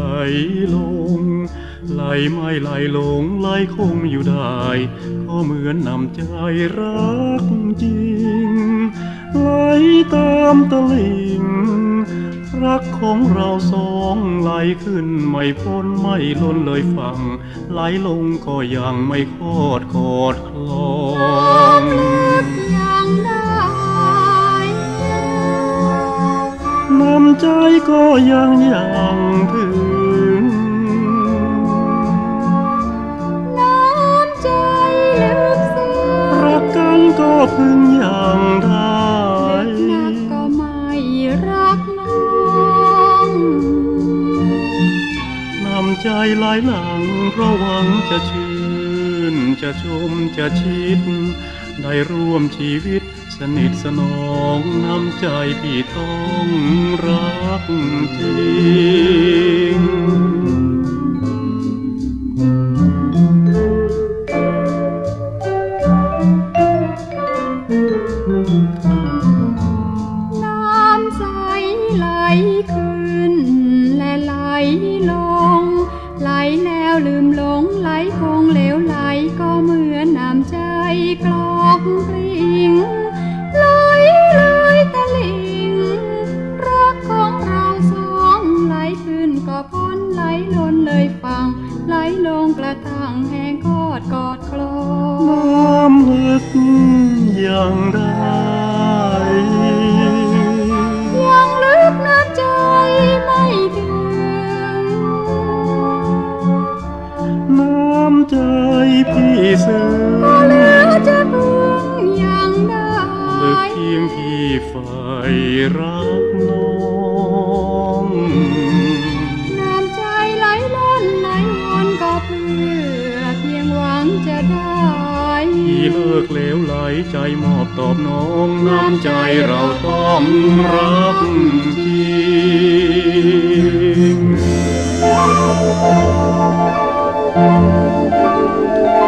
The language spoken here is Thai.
ลงไหลไม่ไหลลงไหลคงอยู่ได้ก็เหมือนนำใจรักจริงไหลตามตะลิ่งรักของเราสองไหลขึ้นไม่พ้นไม่ล้นเลยฝั่งไหลลงก็ยังไม่คลอดคลองยังได้น้ำใจก็ยังถึงน้ำใจลึกซึ้งรักกันก็พึงยังได้นักก็ไม่รักน้องน้ำใจหลายหลังเพราะหวังจะชื่นจะชมจะชิดได้ร่วมชีวิตสนิทสนองน้ำใจพี่ต้องรักจริงน้ำใสไหลขึ้นและไหลลงไหลแล้วลืมหลงไหลคงเหลวไหลก็เหมือนน้ำใจกลอกกลิ่งไหลเลยตะลิ่งรักของเราสองไหลขึ้นก็พ้นไหลล้นเลยฟังไหลลงกระทั่งแห้งกอดคลองน้ำลึกยังได้ยังลึกน้ำใจไม่ถึงน้ำใจพี่ซึ้งก็เหลือจะพึงยังได้ลึกเพียงพี่ฝ่ายรักน้องน้ำใจไหลล้นไหลวนก็เพื่อเพียงหวังจะได้พี่เลิกเหลวไหลใจมอบตอบน้องน้ำใจเราต้องรักจริง